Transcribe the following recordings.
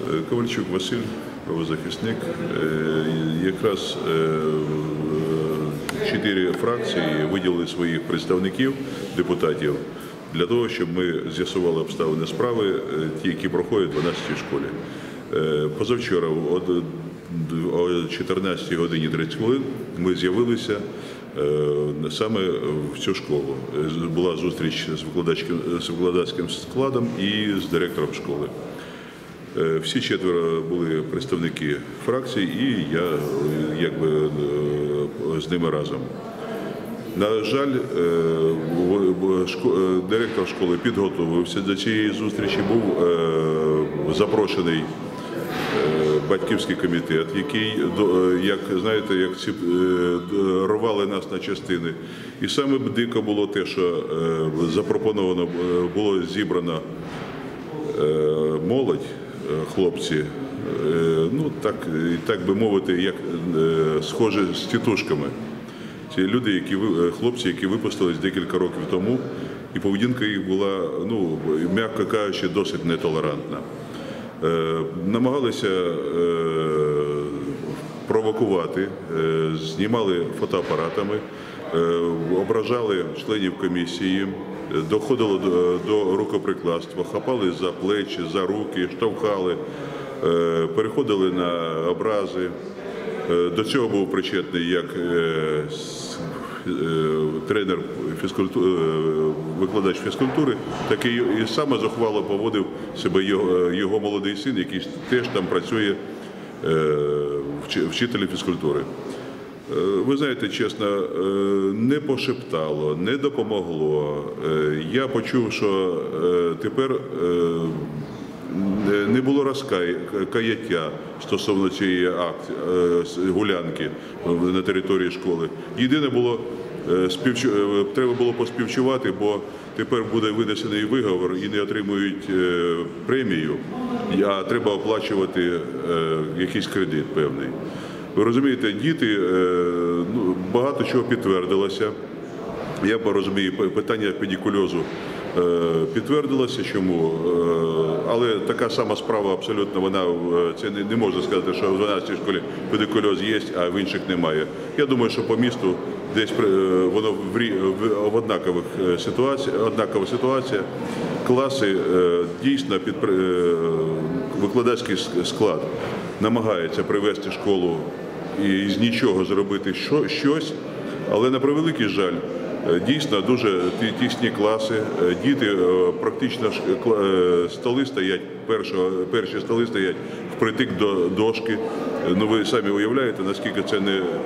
Ковальчук Василь, правозахисник. Якраз 4 фракції виділили своїх представників, депутатів, для того, щоб ми з'ясували обставини справи, ті, які проходять в 12-й школі. Позавчора о 14 годині 30 хвилин ми з'явилися саме в цю школу. Була зустріч з викладацьким складом і з директором школи. Всі 4 були представники фракцій, і я з ними разом. На жаль, директор школи підготувався до цієї зустрічі, був запрошений батьківський комітет, який, як рвали нас на частини. І саме дико було те, що запропоновано було зібрано молодь, хлопці, ну так би мовити, як схожі з тітушками. Ці люди, хлопці, які випустились декілька років тому, і поведінка їх була, м'яко кажучи, досить нетолерантна. Намагалися провокувати, знімали фотоапаратами, ображали членів комісії, доходило до рукоприкладства, хапали за плечі, за руки, штовхали, переходили на образи. До цього був причетний як тренер викладач фізкультури, так і саме зухвало поводив себе його молодий син, який теж там працює вчителем фізкультури. Ви знаєте, чесно, не пошептало, не допомогло. Я почув, що тепер не було розкаяття стосовно цієї гулянки на території школи. Єдине було, треба було поспівчувати, бо тепер буде винесений виговор і не отримують премію, а треба оплачувати якийсь кредит певний. Ви розумієте, діти, багато чого підтвердилося. Я розумію, питання педикульозу підтвердилося, чому, але така сама справа абсолютно, це не можна сказати, що в 12-й школі педикульоз є, а в інших немає. Я думаю, що по місту десь воно однакова ситуація. Класи дійсно, викладацький склад намагається привести школу і з нічого зробити щось, але на превеликий жаль, дійсно дуже тісні класи, діти практично столи стоять, перші столи стоять впритик до дошки. Ви самі уявляєте, наскільки це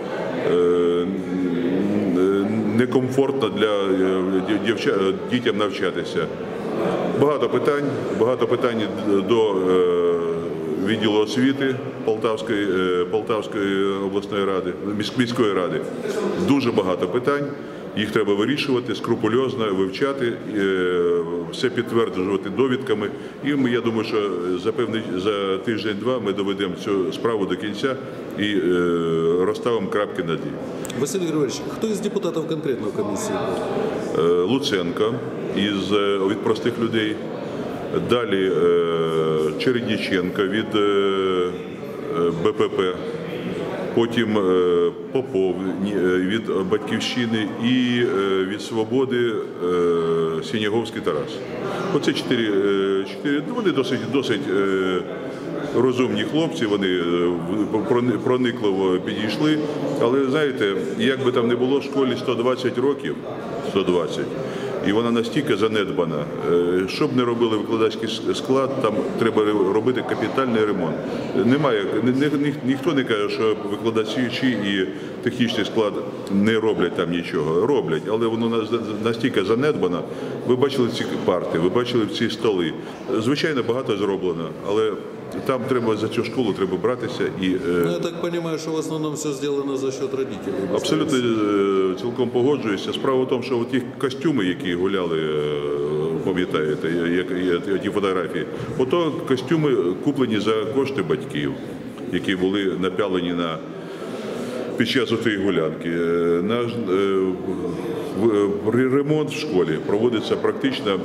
некомфортно для дітям навчатися. Багато питань до відділу освіти Полтавської обласної ради, міської ради. Дуже багато питань. Їх треба вирішувати, скрупульозно вивчати, все підтверджувати довідками. І я думаю, що за тиждень-два ми доведемо цю справу до кінця і розставимо крапки над «і». Василь Григорьевич, хто із депутатів конкретно в комісії був? Луценко від простих людей. Далі Чередніченко від БПП. Потім Попов від «Батьківщини» і від «Свободи» Сініговський Тарас. Оце 4, вони досить розумні хлопці, вони проникливо підійшли. Але, знаєте, як би там не було, школі 120 років, 120, і вона настільки занедбана. Що б не робили викладацький склад, там треба робити капітальний ремонт. Ніхто не каже, що викладачі і технічний склад не роблять там нічого. Роблять, але воно настільки занедбано. Ви бачили ці парти, ви бачили ці столи. Звичайно, багато зроблено, але там за цю школу треба братися. Я так розумію, що в основному все зроблено за счет родителів. Абсолютно цілком погоджуюся. Справа в тому, що ті костюми, які гуляли, пам'ятаєте, ті фотографії, ото костюми куплені за кошти батьків, які були напялені під час цієї гулянки. Ремонт в школі проводиться практично,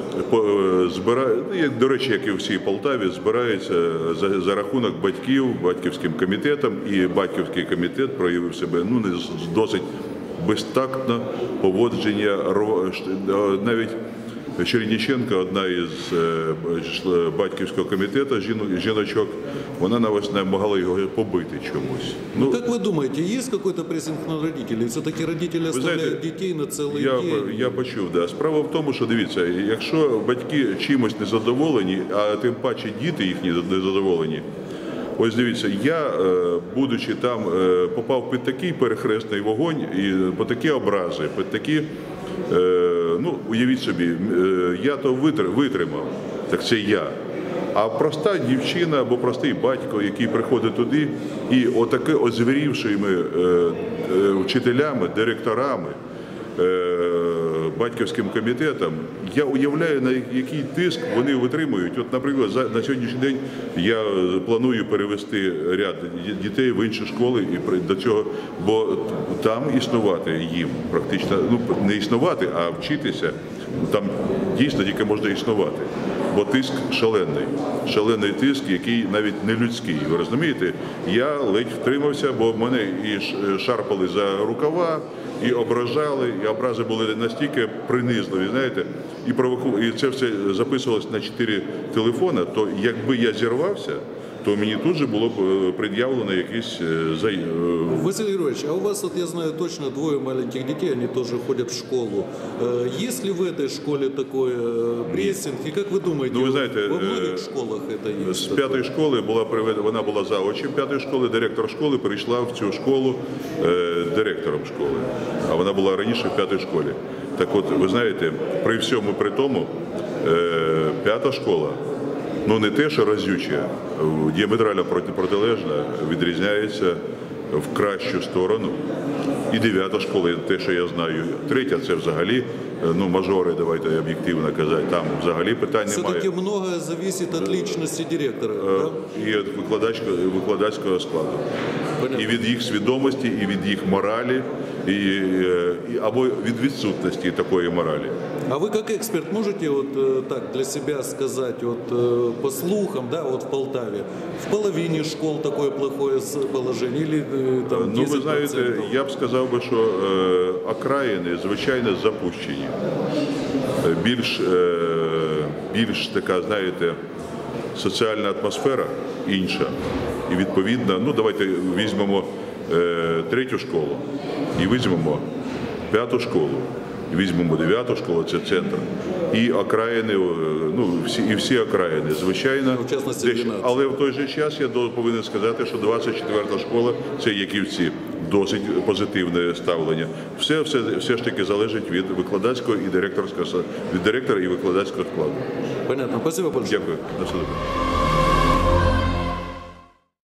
як, до речі, як і в всій Полтаві, збирається за рахунок батьків, батьківським комітетом, і батьківський комітет проявив себе не досить безтактно поводження, навіть Чередниченко, одна із батьківського комітету жіночок, вона навіть намагала його побити чомусь. Ну, как вы думаете, есть какой-то прессинг на родителей? Все-таки родители оставляют детей на целый день? Я почув, да. Справа в тому, що дивіться, якщо батьки чимось незадоволені, а тим паче діти їхні незадоволені, ось дивіться, я, будучи там, попав під такий перехресний вогонь і по такі образи, під такі, уявіть собі, я то витримав, так це я. А проста дівчина або простий батько, який приходить туди, і отаке озвірівшими вчителями, директорами, батьківським комітетом, я уявляю, на який тиск вони витримують. От, наприклад, на сьогоднішній день я планую перевести ряд дітей в інші школи і до цього, бо там існувати їм практично, не існувати, а вчитися, там дійсно тільки можна існувати. Бо тиск шалений тиск, який навіть не людський. Ви розумієте? Я ледь втримався, бо мене і шарпали за рукава, і ображали, і образи були настільки принизливі, знаєте, і це все записувалось на 4 телефони, то якби я зірвався, то мені тут же було б пред'явлено якісь... Василий Григорьевич, а у вас, вот я знаю точно, 2 маленьких детей, они тоже ходят в школу. Есть ли в этой школе такой прессинг? И как вы думаете, вы знаете, во многих школах это есть? З 5-ї школи вона була заочем 5-ї школи, директор школи перейшла в цю школу директором школи, а вона була раніше в 5-й школі. Так от, ви знаєте, при всьому при тому, 5-та школа, не те, що разюче, діаметрально протилежна, відрізняється в кращу сторону. І 9-та школа, те, що я знаю. 3-я це взагалі, мажори, давайте об'єктивно казати, там взагалі питань немає. Все-таки многое зависит от личности директора, да? І від викладацького складу. Понятно. І від їх свідомості, і від їх моралі, або від відсутності такої моралі. А вы как эксперт можете так для себя сказать, по слухам, да, в Полтаве, в половине школ такое плохое положение или там 10%? Ви знаєте, я б сказав би, що окраїни, звичайно, запущені. Більш така, знаєте, соціальна атмосфера інша. І відповідно, давайте візьмемо 3-ю школу і візьмемо 5-ту школу. Візьмемо 9-ту школу, це центр, і окраїни, всі окраїни, звичайно. В частності, але в той же час я повинен сказати, що 24-та школа, це Яківці, досить позитивне ставлення. Все ж таки залежить від викладацького і директора і викладацького складу. Понятно, спасибо большое. Дякую. На все добре.